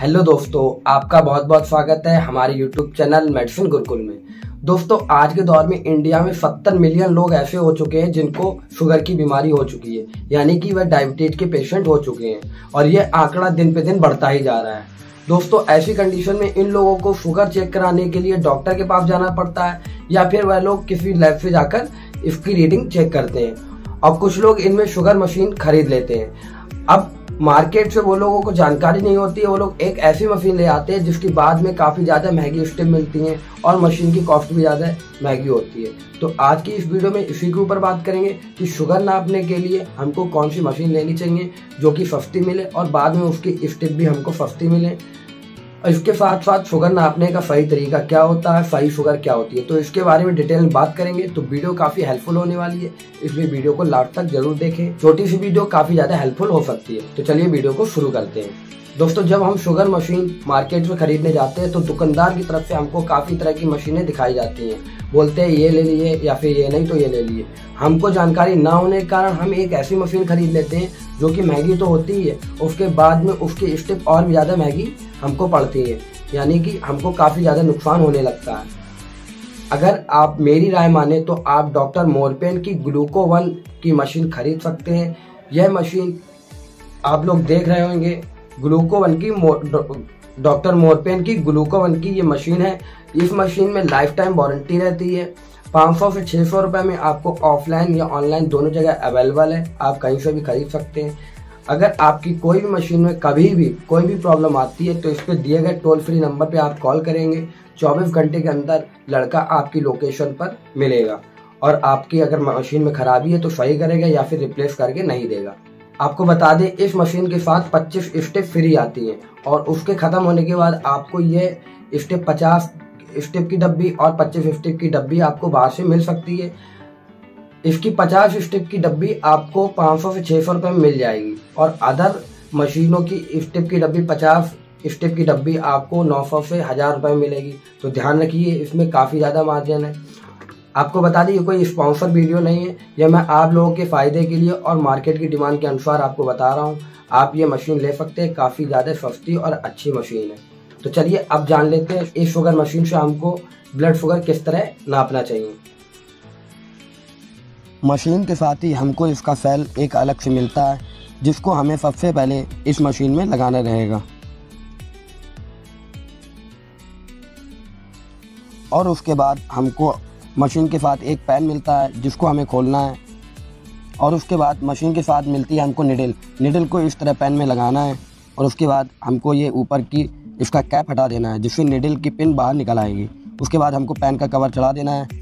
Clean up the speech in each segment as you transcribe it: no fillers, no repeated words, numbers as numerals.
Hello दोस्तों, आपका बहुत बहुत स्वागत है हमारे यूट्यूब चैनल मेडिसिन गुरुकुल में। दोस्तों, आज के दौर में इंडिया में 70 मिलियन लोग ऐसे हो चुके हैं जिनको शुगर की बीमारी हो चुकी है, यानी कि वह डायबिटीज के पेशेंट हो चुके हैं और यह आंकड़ा दिन पे दिन बढ़ता ही जा रहा है। दोस्तों, ऐसी कंडीशन में इन लोगों को शुगर चेक कराने के लिए डॉक्टर के पास जाना पड़ता है या फिर वह लोग किसी लैब से जाकर इसकी रीडिंग चेक करते हैं और कुछ लोग इनमें शुगर मशीन खरीद लेते हैं। अब मार्केट से वो लोगों को जानकारी नहीं होती है, वो लोग एक ऐसी मशीन ले आते हैं जिसकी बाद में काफ़ी ज़्यादा महंगी स्टेप मिलती हैं और मशीन की कॉस्ट भी ज़्यादा महंगी होती है। तो आज की इस वीडियो में इसी के ऊपर बात करेंगे कि शुगर नापने के लिए हमको कौन सी मशीन लेनी चाहिए जो कि सस्ती मिले और बाद में उसकी स्टेप भी हमको सस्ती मिले। इसके साथ साथ शुगर नापने का सही तरीका क्या होता है, सही शुगर क्या होती है, तो इसके बारे में डिटेल में बात करेंगे। तो वीडियो काफी हेल्पफुल होने वाली है, इसलिए वीडियो को लास्ट तक जरूर देखें। छोटी सी वीडियो काफी ज्यादा हेल्पफुल हो सकती है। तो चलिए वीडियो को शुरू करते हैं। दोस्तों, जब हम शुगर मशीन मार्केट में खरीदने जाते हैं तो दुकानदार की तरफ से हमको काफी तरह की मशीनें दिखाई जाती हैं। बोलते हैं ये ले लिए या फिर ये नहीं तो ये ले लिए। हमको जानकारी ना होने के कारण हम एक ऐसी मशीन खरीद लेते हैं जो कि महंगी तो होती ही है, उसके बाद में उसकी स्टेप और भी ज़्यादा महंगी हमको पड़ती है, यानी कि हमको काफ़ी ज़्यादा नुकसान होने लगता है। अगर आप मेरी राय माने तो आप डॉक्टर मोरपेन की ग्लूको-1 की मशीन खरीद सकते हैं। यह मशीन आप लोग देख रहे होंगे, ग्लूको-1 की डॉक्टर मोरपेन की ग्लूको-1 की ये मशीन है। इस मशीन में लाइफ टाइम वारंटी रहती है। 500 से 600 रुपये में आपको ऑफलाइन या ऑनलाइन दोनों जगह अवेलेबल है, आप कहीं से भी खरीद सकते हैं। अगर आपकी कोई भी मशीन में कभी भी कोई भी प्रॉब्लम आती है तो इस पर दिए गए टोल फ्री नंबर पे आप कॉल करेंगे, 24 घंटे के अंदर लड़का आपकी लोकेशन पर मिलेगा और आपकी अगर मशीन में खराबी है तो सही करेगा या फिर रिप्लेस करके नहीं देगा। आपको बता दें, इस मशीन के साथ 25 स्टेप फ्री आती हैं और उसके ख़त्म होने के बाद आपको ये स्टेप 50 स्टेप की डब्बी और 25 स्टेप की डब्बी आपको बाहर से मिल सकती है। इसकी 50 स्टेप की डब्बी आपको 500 से 600 रुपये में मिल जाएगी और अदर मशीनों की स्टेप की डब्बी 50 स्टेप की डब्बी आपको 900 से 1000 रुपये में मिलेगी। तो ध्यान रखिए, इसमें काफ़ी ज़्यादा मार्जिन है। आपको बता दें, ये कोई स्पॉन्सर वीडियो नहीं है, यह मैं आप लोगों के फ़ायदे के लिए और मार्केट की डिमांड के अनुसार आपको बता रहा हूँ। आप ये मशीन ले सकते हैं, काफ़ी ज़्यादा सस्ती और अच्छी मशीन है। तो चलिए अब जान लेते हैं इस शुगर मशीन से हमको ब्लड शुगर किस तरह नापना चाहिए। मशीन के साथ ही हमको इसका सेल एक अलग से मिलता है जिसको हमें सबसे पहले इस मशीन में लगाना रहेगा और उसके बाद हमको मशीन के साथ एक पेन मिलता है जिसको हमें खोलना है और उसके बाद मशीन के साथ मिलती है हमको निडल को इस तरह पेन में लगाना है और उसके बाद हमको ये ऊपर की इसका कैप हटा देना है जिससे निडल की पिन बाहर निकल आएगी। उसके बाद हमको पेन का कवर चढ़ा देना है।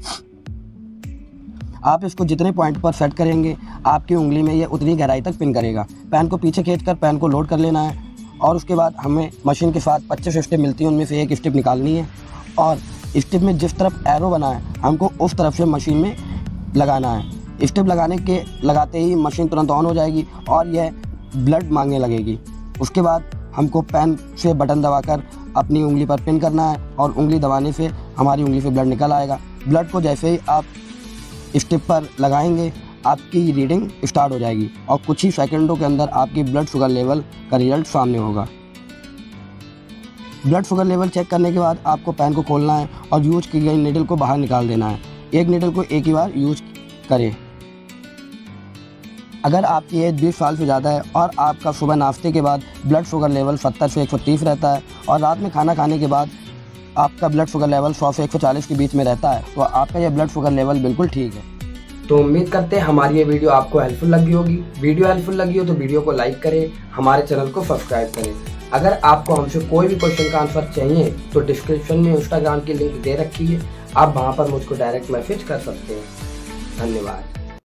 आप इसको जितने पॉइंट पर सेट करेंगे आपकी उंगली में ये उतनी गहराई तक पिन करेगा। पेन को पीछे खींचकर पेन को लोड कर लेना है और उसके बाद हमें मशीन के साथ 25 स्टेप मिलती है, उनमें से एक स्टेप निकालनी है और स्टेप में जिस तरफ एरो बना है हमको उस तरफ से मशीन में लगाना है। स्टेप लगाते ही मशीन तुरंत ऑन हो जाएगी और यह ब्लड मांगने लगेगी। उसके बाद हमको पेन से बटन दबाकर अपनी उंगली पर पिन करना है और उंगली दबाने से हमारी उंगली से ब्लड निकल आएगा। ब्लड को जैसे ही आप स्टेप पर लगाएंगे आपकी रीडिंग स्टार्ट हो जाएगी और कुछ ही सेकंडों के अंदर आपकी ब्लड शुगर लेवल का रिजल्ट सामने होगा। ब्लड शुगर लेवल चेक करने के बाद आपको पेन को खोलना है और यूज की गई निडल को बाहर निकाल देना है। एक निडल को एक ही बार यूज करें। अगर आपकी एज 20 साल से ज़्यादा है और आपका सुबह नाश्ते के बाद ब्लड शुगर लेवल 70 से 130 रहता है और रात में खाना खाने के बाद आपका ब्लड शुगर लेवल 100 से 140 के बीच में रहता है तो आपका यह ब्लड शुगर लेवल बिल्कुल ठीक है। तो उम्मीद करते हैं हमारी ये वीडियो आपको हेल्पफुल लगी होगी। वीडियो हेल्पफुल लगी हो तो वीडियो को लाइक करें, हमारे चैनल को सब्सक्राइब करें। अगर आपको हमसे कोई भी क्वेश्चन का आंसर चाहिए तो डिस्क्रिप्शन में इंस्टाग्राम की लिंक दे रखी है, आप वहाँ पर मुझको डायरेक्ट मैसेज कर सकते हैं। धन्यवाद।